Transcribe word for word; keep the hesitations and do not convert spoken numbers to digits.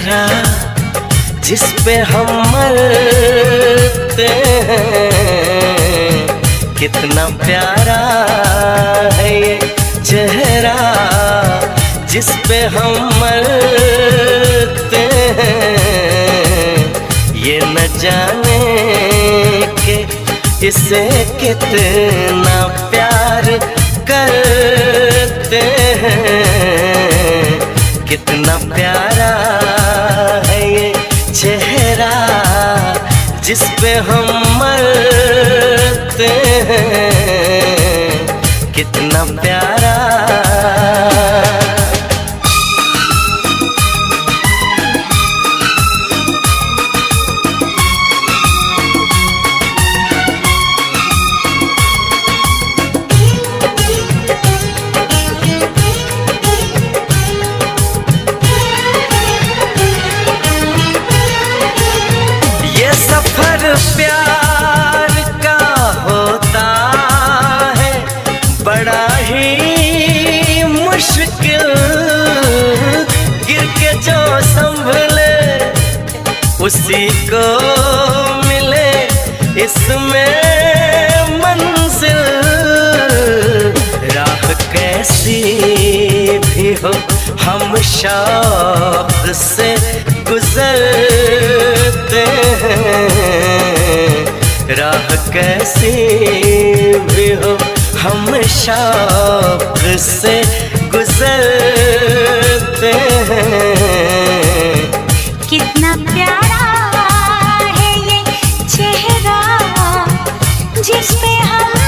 चेहरा जिस पे हम मरते हैं, कितना प्यारा है ये चेहरा जिस पे हम मरते हैं। ये न जाने के इसे कितना प्यार करते हैं, कितना प्यारा है ये चेहरा जिस पे हम मरते हैं, कितना प्यारा। प्यार का होता है बड़ा ही मुश्किल, गिर के जो संभले उसी को मिले इसमें मंजिल। राह कैसी भी हो हम शौक से गुजरते हैं, राह कैसी भी हो हम शौक से गुजरते हैं। कितना प्यारा है ये चेहरा जिस पे हम